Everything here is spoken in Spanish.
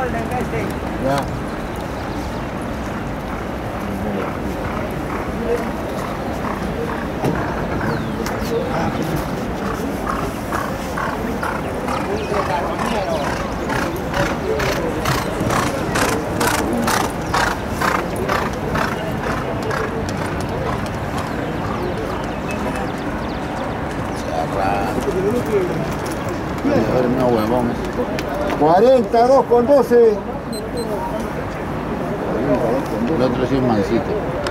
Ya. No, huevón. 42 con 12. El otro sí es mansito.